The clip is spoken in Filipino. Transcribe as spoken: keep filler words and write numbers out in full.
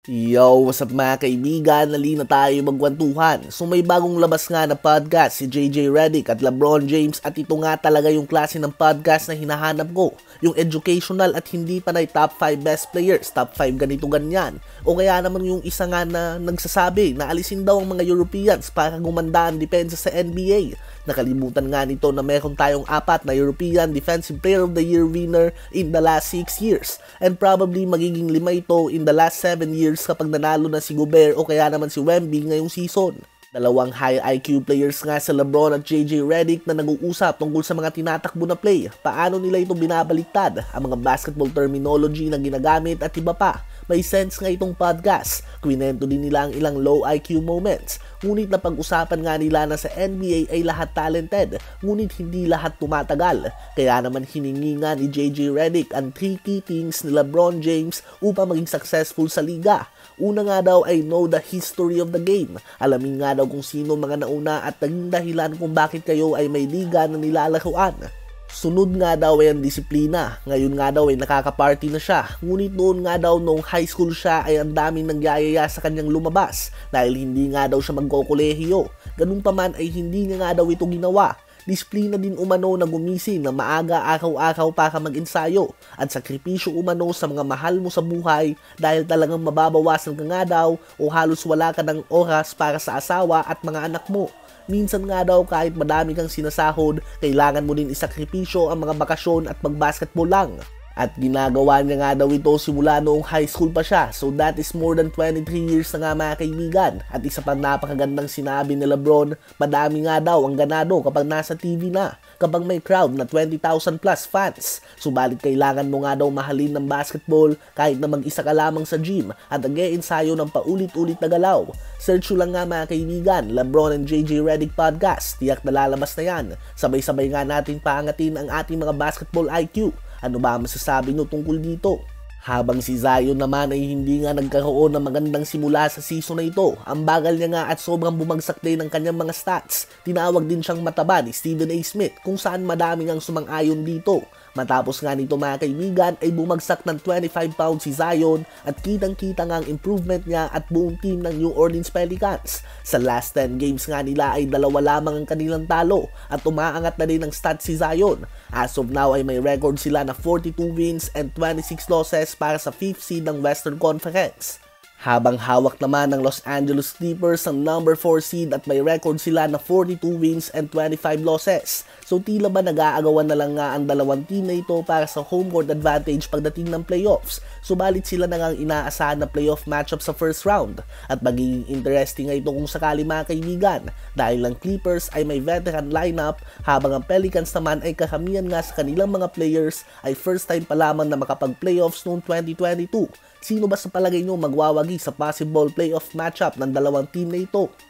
Yo, what's up mga kaibigan? Nali na tayo magkwentuhan. So may bagong labas nga na podcast si J J Redick at LeBron James at ito nga talaga yung klase ng podcast na hinahanap ko. Yung educational at hindi pa na top five best players, top five ganito ganyan. O kaya naman yung isa nga na nagsasabi na alisin daw ang mga Europeans para gumanda ang depensa sa N B A. Nakalimutan nga nito na meron tayong apat na European Defensive Player of the Year winner in the last six years. And probably magiging lima ito in the last seven years kapag nanalo na si Gobert o kaya naman si Wemby ngayong season. Dalawang high I Q players nga sa LeBron at J J Redick na nag-uusap tungkol sa mga tinatakbo na play, paano nila ito binabaliktad, ang mga basketball terminology na ginagamit at iba pa. May sense nga itong podcast. Kwinento din nila ang ilang low I Q moments. Ngunit napag-usapan nga nila na sa N B A ay lahat talented, ngunit hindi lahat tumatagal. Kaya naman hiningi nga ni J J Redick ang three key things ni LeBron James upang maging successful sa liga. Una nga daw ay know the history of the game. Alamin nga daw kung sino mga nauna at naging dahilan kung bakit kayo ay may liga na nilalaruan. Sunod nga daw ay ang disiplina. Ngayon nga daw ay nakaka-party na siya. Ngunit noon nga daw nung high school siya ay ang daming nagyayaya sa kanyang lumabas dahil hindi nga daw siya magkokolehiyo. Ganun pa man ay hindi niya nga daw ito ginawa. Disiplina din umano na gumising na maaga araw-araw para mag-ensayo at sakripisyo umano sa mga mahal mo sa buhay dahil talagang mababawasan ka nga daw o halos wala ka ng oras para sa asawa at mga anak mo. Minsan nga daw kahit madami kang sinasahod, kailangan mo din isakripisyo ang mga bakasyon at mag-basketball lang. At ginagawa niya nga daw ito simula noong high school pa siya, so that is more than twenty-three years na nga mga kaibigan. At isa pang napakagandang sinabi ni LeBron, madami nga daw ang ganado kapag nasa T V na, kapag may crowd na twenty thousand plus fans. Subalit kailangan mo nga daw mahalin ng basketball kahit na mag-isa ka lamang sa gym at nag-e-ensayo ng paulit-ulit na galaw. Search lang nga mga kaibigan, LeBron and J J Redick Podcast, tiyak na lalabas na yan. Sabay-sabay nga natin paangatin ang ating mga basketball I Q. Ano ba masasabi nyo tungkol dito? Habang si Zion naman ay hindi nga nagkaroon ng magandang simula sa season na ito, ang bagal niya nga at sobrang bumagsak din ng kanyang mga stats. Tinawag din siyang mataba ni Stephen A. Smith kung saan madaming ang sumang-ayon dito. Matapos nga nito mga kaibigan ay bumagsak ng twenty-five pounds si Zion at kitang-kita nga ang improvement niya at buong team ng New Orleans Pelicans. Sa last ten games nga nila ay dalawa lamang ang kanilang talo at umaangat na din ang stats si Zion. As of now ay may record sila na forty-two wins and twenty-six losses para sa fifth seed ng Western Conference. Habang hawak naman ng Los Angeles Clippers ang number four seed at may record sila na forty-two wins and twenty-five losses. So tila ba nag-aagawan na lang nga ang dalawang team na ito para sa home court advantage pagdating ng playoffs. Subalit sila na nga ang inaasahan na playoff matchup sa first round. At magiging interesting nga ito kung sakali mga kaibigan dahil ang Clippers ay may veteran lineup habang ang Pelicans naman ay karamihan nga sa kanilang mga players ay first time pa lamang na makapag-playoffs noong twenty twenty-two. Sino ba sa palagay nyo magwawagi sa possible playoff matchup ng dalawang team na ito?